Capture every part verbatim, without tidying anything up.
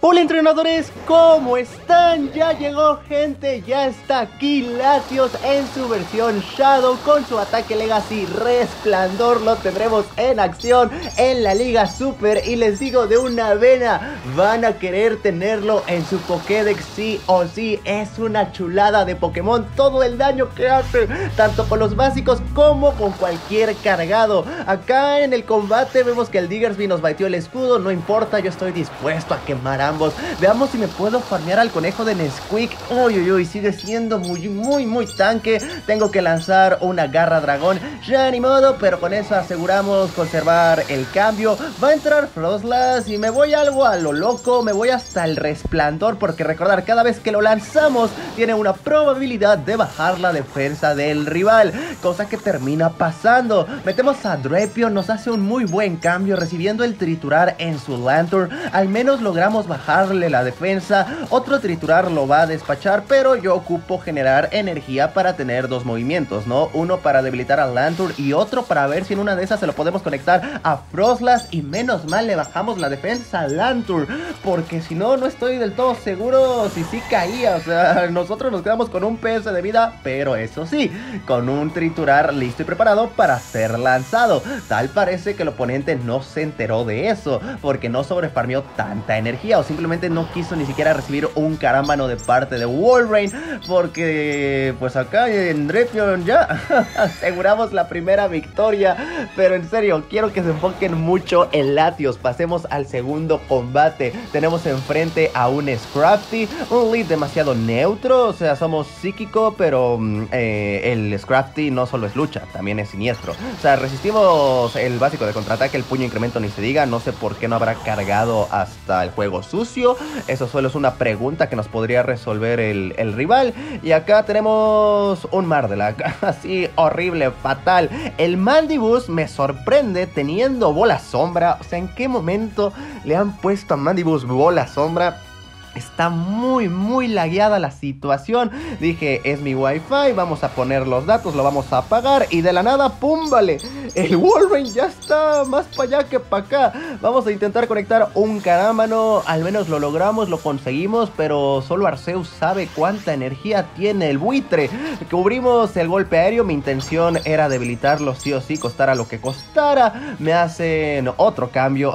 Hola entrenadores, ¿cómo están? Ya llegó gente, ya está aquí Latios en su versión Shadow con su ataque Legacy Resplandor. Lo tendremos en acción en la Liga Super y les digo de una vena, van a querer tenerlo en su Pokédex sí o sí. Es una chulada de Pokémon, todo el daño que hace, tanto con los básicos como con cualquier cargado. Acá en el combate vemos que el Diggersby nos batió el escudo, no importa, yo estoy dispuesto a quemar a ambos. Veamos si me puedo farmear al conejo de Nesquik. Uy, uy, uy, sigue siendo muy, muy, muy tanque. Tengo que lanzar una garra dragón. Ya ni modo, pero con eso aseguramos conservar el cambio. Va a entrar Frostlass y me voy algo a lo loco. Me voy hasta el Resplandor, porque recordar, cada vez que lo lanzamos tiene una probabilidad de bajar la defensa del rival, cosa que termina pasando. Metemos a Drapion, nos hace un muy buen cambio, recibiendo el triturar en su Lanturn. Al menos logramos bajar bajarle la defensa. Otro triturar lo va a despachar, pero yo ocupo generar energía para tener dos movimientos, ¿no? Uno para debilitar a Lanturn y otro para ver si en una de esas se lo podemos conectar a Frostlass. Y menos mal le bajamos la defensa a Lanturn, porque si no, no estoy del todo seguro si sí caía. O sea, nosotros nos quedamos con un P S de vida, pero eso sí, con un triturar listo y preparado para ser lanzado. Tal parece que el oponente no se enteró de eso, porque no sobrefarmeó tanta energía, o simplemente no quiso ni siquiera recibir un carámbano de parte de Walrein, porque pues acá en Drapion ya aseguramos la primera victoria. Pero en serio, quiero que se enfoquen mucho en Latios. Pasemos al segundo combate. Tenemos enfrente a un Scrafty, un lead demasiado neutro, o sea, somos psíquico, pero eh, el Scrafty no solo es lucha, también es siniestro. O sea, resistimos el básico de contraataque, el puño incremento ni se diga. No sé por qué no habrá cargado hasta el juego sucio. Eso solo es una pregunta que nos podría resolver el, el rival. Y acá tenemos un Mardelak, así horrible, fatal. El Mandibuzz me sorprende teniendo bola sombra. O sea, ¿en qué momento le han puesto a Mandibuzz bola sombra? Está muy muy lagueada la situación. Dije, es mi wifi, vamos a poner los datos, lo vamos a apagar, y de la nada, ¡pum! Vale, el Walrein ya está más para allá que para acá. Vamos a intentar conectar un carámbano. Al menos lo logramos, lo conseguimos, pero solo Arceus sabe cuánta energía tiene el buitre. Cubrimos el golpe aéreo. Mi intención era debilitarlo sí o sí, costara lo que costara. Me hacen otro cambio.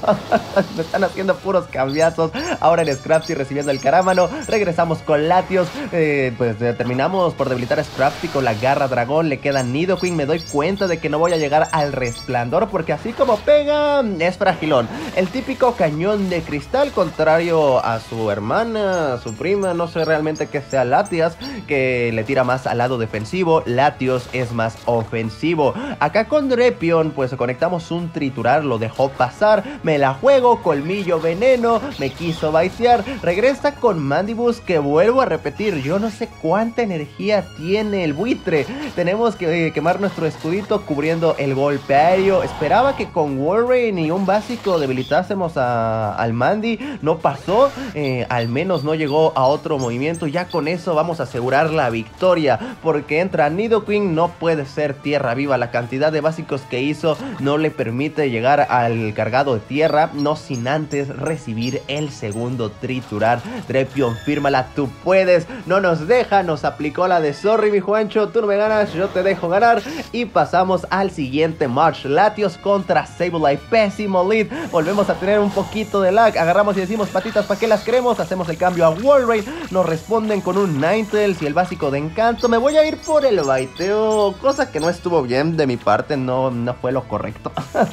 Me están haciendo puros cambiazos. Ahora en Scrafty recibiendo el carámbano. Regresamos con Latios. Eh, pues eh, terminamos por debilitar a Scrafty con la garra dragón. Le queda Nidoqueen. Me doy cuenta de que no voy a llegar al Resplandor, porque así como pega, es fragilón. El típico cañón de cristal, contrario a su hermana, su prima. No sé realmente que sea Latias, que le tira más al lado defensivo. Latios es más ofensivo. Acá con Drapion, pues conectamos un triturar. Lo dejó pasar. Me la juego. Colmillo veneno. Me quiso baitear. Regresa con Mandibuzz, que vuelvo a repetir, yo no sé cuánta energía tiene el buitre. Tenemos que eh, quemar nuestro escudito cubriendo el golpe aéreo. Esperaba que con Walrein y un básico debilitásemos a, al Mandy. No pasó, eh, al menos no llegó a otro movimiento. Ya con eso vamos a asegurar la victoria, porque entra Nidoqueen, no puede ser tierra viva. La cantidad de básicos que hizo no le permite llegar al cargado de tierra, no sin antes recibir el segundo triturar. Drapion, fírmala, tú puedes. No nos deja, nos aplicó la de sorry mi Juancho, tú no me ganas, yo te dejo ganar. Y pasamos al siguiente match. Latios contra Sableye, pésimo lead. Volvemos a tener un poquito de lag. Agarramos y decimos, patitas, ¿para qué las queremos? Hacemos el cambio a Walrein. Nos responden con un Ninetales y el básico de encanto. Me voy a ir por el baiteo, cosa que no estuvo bien de mi parte. No, no fue lo correcto.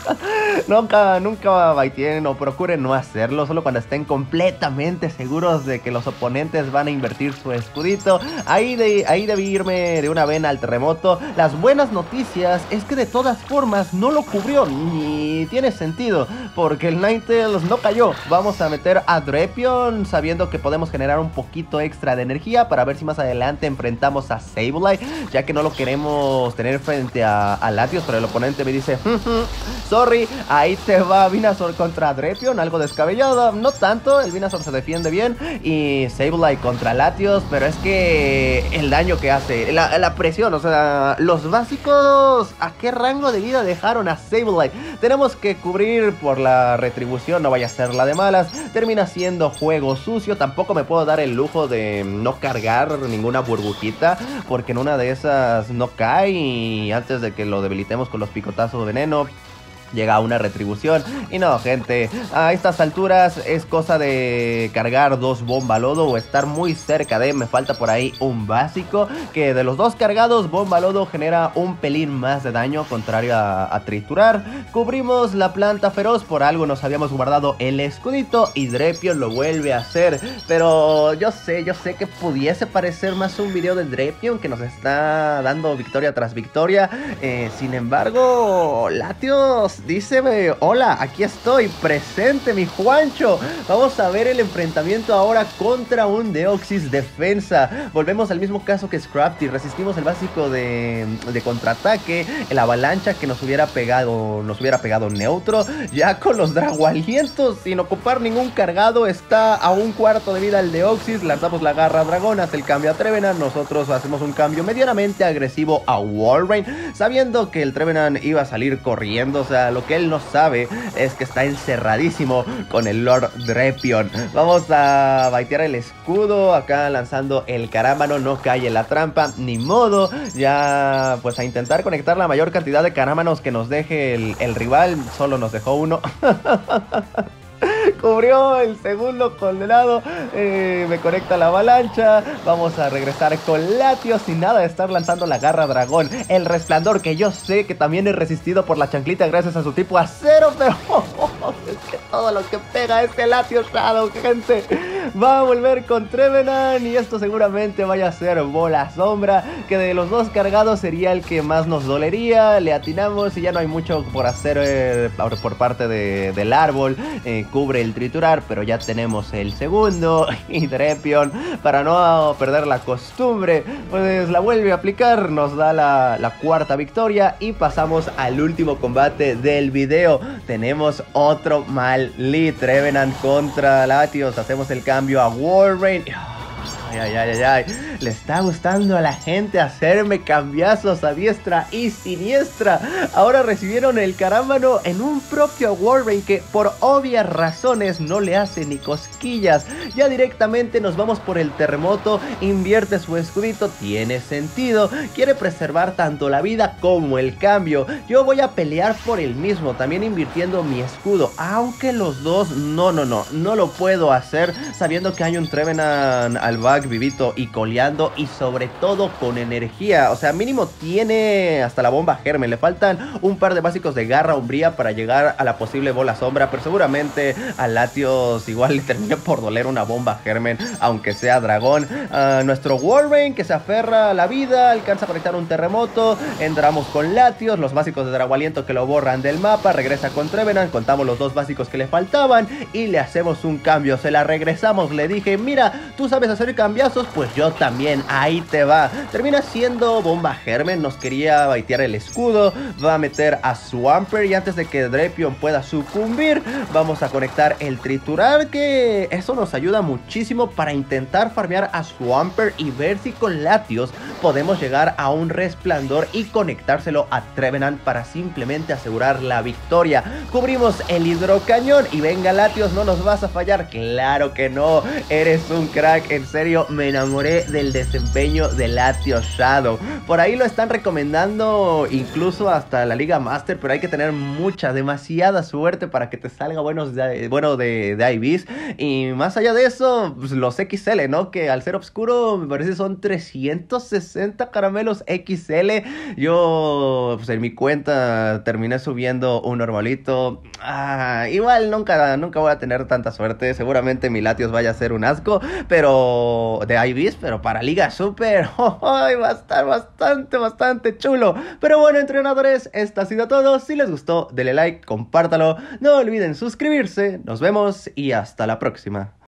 Nunca, nunca baiten, o procuren no hacerlo, solo cuando estén completamente seguros de que los oponentes van a invertir su escudito. Ahí, de, ahí debí irme de una vena al terremoto. Las buenas noticias es que de todas formas no lo cubrió, ni tiene sentido, porque el Ninetales no cayó. Vamos a meter a Drapion, sabiendo que podemos generar un poquito extra de energía para ver si más adelante enfrentamos a Sableye, ya que no lo queremos tener frente a, a Latios. Pero el oponente me dice, sorry, ahí te va Venusaur contra Drapion, algo descabellado. No tanto, el Venusaur se defiende defiende bien. Y Sableye contra Latios, pero es que el daño que hace, la, la presión, o sea, los básicos, ¿a qué rango de vida dejaron a Sableye? Tenemos que cubrir por la retribución, no vaya a ser la de malas. Termina siendo juego sucio, tampoco me puedo dar el lujo de no cargar ninguna burbujita, porque en una de esas no cae y antes de que lo debilitemos con los picotazos de veneno llega una retribución. Y no, gente, a estas alturas es cosa de cargar dos bomba lodo o estar muy cerca de, me falta por ahí un básico, que de los dos cargados, bomba lodo genera un pelín más de daño, contrario a, a triturar. Cubrimos la planta feroz, por algo nos habíamos guardado el escudito y Drapion lo vuelve a hacer. Pero yo sé, yo sé que pudiese parecer más un video de Drapion que nos está dando victoria tras victoria. Eh, sin embargo, Latios dice, hola, aquí estoy, presente mi Juancho. Vamos a ver el enfrentamiento ahora contra un Deoxys defensa. Volvemos al mismo caso que Scrafty, resistimos el básico de, de contraataque, el avalancha que nos hubiera pegado, nos hubiera pegado neutro. Ya con los Dragualientos, sin ocupar ningún cargado, está a un cuarto de vida el Deoxys. Lanzamos la garra dragón, hace el cambio a Trevenant. Nosotros hacemos un cambio medianamente agresivo a Walrein, sabiendo que el Trevenant iba a salir corriendo. O sea, lo que él no sabe es que está encerradísimo con el Lord Drapion. Vamos a baitear el escudo, acá lanzando el carámbano, no cae en la trampa, ni modo. Ya pues a intentar conectar la mayor cantidad de carámbanos que nos deje el, el rival. Solo nos dejó uno. Cubrió el segundo condenado. eh, Me conecta la avalancha. Vamos a regresar con Latios sin nada de estar lanzando la garra dragón. El resplandor, que yo sé que también es resistido por la chanclita gracias a su tipo acero, pero es que todo lo que pega este Latios Shadow, gente. Va a volver con Trevenant y esto seguramente vaya a ser bola sombra, que de los dos cargados sería el que más nos dolería. Le atinamos y ya no hay mucho por hacer eh, por parte de, del árbol. eh, Cubre el triturar, pero ya tenemos el segundo. Y Drapion, para no perder la costumbre, pues la vuelve a aplicar. Nos da la, la cuarta victoria y pasamos al último combate del video. Tenemos otro mal lead, Trevenant contra Latios. Hacemos el cambio a Walrein. Ay, ay, ay, ay, ay. Le está gustando a la gente hacerme cambiazos a diestra y siniestra. Ahora recibieron el carámbano en un propio Walrein que por obvias razones no le hace ni cosquillas. Ya directamente nos vamos por el terremoto. Invierte su escudito, tiene sentido. Quiere preservar tanto la vida como el cambio. Yo voy a pelear por el mismo, también invirtiendo mi escudo. Aunque los dos, no, no, no, no lo puedo hacer sabiendo que hay un Trevenant al back vivito y coleando, y sobre todo con energía. O sea, mínimo tiene hasta la bomba germen. Le faltan un par de básicos de garra umbría para llegar a la posible bola sombra, pero seguramente a Latios igual le termine por doler una bomba germen, aunque sea dragón. Uh, nuestro Walrein, que se aferra a la vida, alcanza a conectar un terremoto. Entramos con Latios, los básicos de Dragualiento que lo borran del mapa. Regresa con Trevenant, contamos los dos básicos que le faltaban y le hacemos un cambio. Se la regresamos, le dije, mira, tú sabes hacer cambiazos, pues yo también, ahí te va. Termina siendo bomba germen, nos quería baitear el escudo. Va a meter a Swampert y antes de que Drapion pueda sucumbir, vamos a conectar el triturar, que eso nos ayuda muchísimo para intentar farmear a Swampert y ver si con Latios podemos llegar a un resplandor y conectárselo a Trevenant para simplemente asegurar la victoria. Cubrimos el hidrocañón y venga Latios, no nos vas a fallar. Claro que no, eres un crack, en serio me enamoré del desempeño de Latios Shadow. Por ahí lo están recomendando incluso hasta la Liga Master, pero hay que tener mucha, demasiada suerte para que te salga buenos de, bueno de, de I Vs. Y más allá de eso, pues los X L, ¿no? Que al ser oscuro me parece son trescientos sesenta caramelos X L. Yo pues en mi cuenta terminé subiendo un normalito. Ah, igual nunca, nunca voy a tener tanta suerte. Seguramente mi Latios vaya a ser un asco, pero de I Vs, pero para Liga Super, oh, oh, va a estar bastante, bastante chulo. Pero bueno, entrenadores, esto ha sido todo. Si les gustó, denle like, compártalo. No olviden suscribirse. Nos vemos y hasta la próxima.